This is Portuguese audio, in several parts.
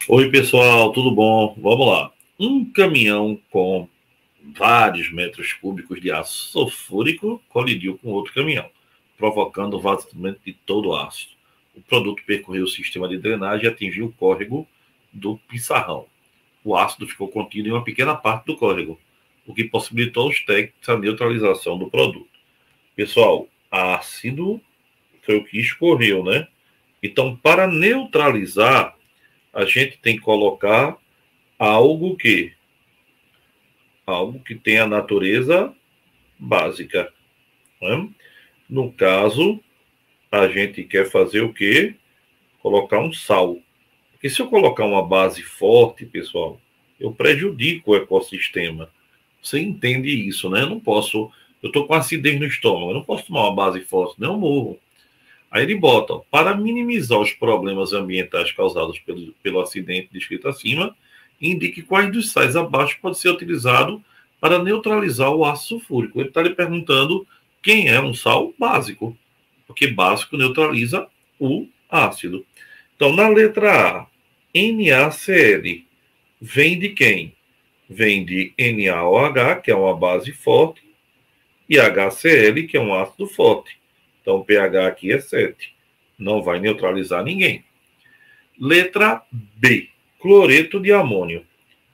Oi, pessoal, tudo bom? Vamos lá. Um caminhão com vários metros cúbicos de aço sulfúrico colidiu com outro caminhão, provocando o vazamento de todo o ácido. O produto percorreu o sistema de drenagem e atingiu o córrego do Pissarrão. O ácido ficou contido em uma pequena parte do córrego, o que possibilitou aos técnicos a neutralização do produto. Pessoal, ácido foi o que escorreu, né? Então, para neutralizar, a gente tem que colocar algo que algo que tem a natureza básica, né? No caso, a gente quer fazer o quê? Colocar um sal. Porque se eu colocar uma base forte, pessoal, eu prejudico o ecossistema. Você entende isso, né? Eu não posso. Eu estou com acidez no estômago, eu não posso tomar uma base forte, não morro. Aí ele bota, para minimizar os problemas ambientais causados pelo acidente descrito acima, indique quais dos sais abaixo pode ser utilizado para neutralizar o ácido sulfúrico. Ele está lhe perguntando quem é um sal básico, porque básico neutraliza o ácido. Então, na letra A, NaCl vem de quem? Vem de NaOH, que é uma base forte, e HCl, que é um ácido forte. Então, o pH aqui é 7. Não vai neutralizar ninguém. Letra B. Cloreto de amônio.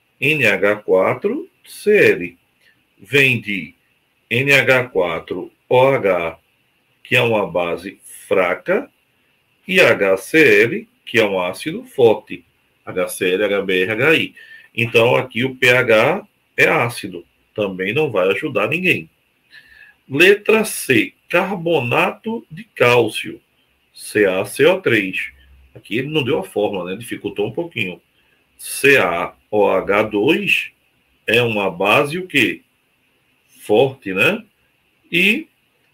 NH4Cl. Vem de NH4OH, que é uma base fraca, e HCl, que é um ácido forte. HCl, HBr, HI. Então, aqui o pH é ácido. Também não vai ajudar ninguém. Letra C, carbonato de cálcio, CaCO3. Aqui ele não deu a fórmula, né? Dificultou um pouquinho. CaOH2 é uma base o quê? Forte, né? E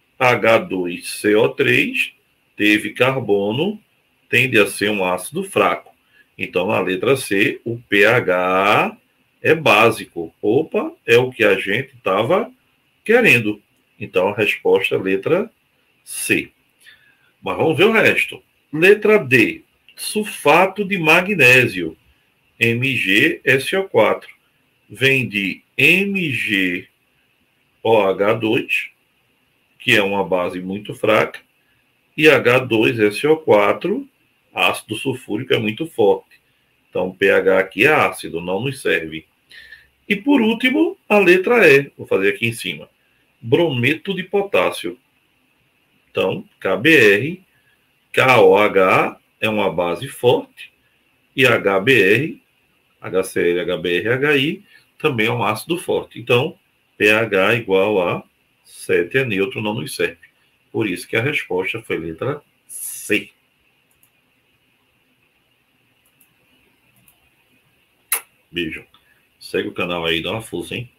H2CO3 teve carbono, tende a ser um ácido fraco. Então, na letra C, o pH é básico. Opa, é o que a gente estava querendo. Então, a resposta é letra C. Mas vamos ver o resto. Letra D. Sulfato de magnésio. MgSO4. Vem de MgOH2, que é uma base muito fraca, e H2SO4, ácido sulfúrico, é muito forte. Então, o pH aqui é ácido, não nos serve. E por último, a letra E. Vou fazer aqui em cima. Brometo de potássio. Então, KBr, KOH é uma base forte e HBr, HCl, HBr, HI também é um ácido forte. Então, pH igual a 7 é neutro, não nos serve. Por isso que a resposta foi letra C. Beijo. Segue o canal aí, dá uma força, hein?